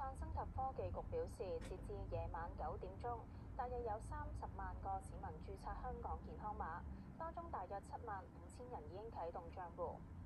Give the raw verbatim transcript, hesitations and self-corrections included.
創新及科技局表示，截至夜晚九點鐘，大約有三十萬個市民註冊香港健康碼，當中大約七萬五千人已經啟動帳戶。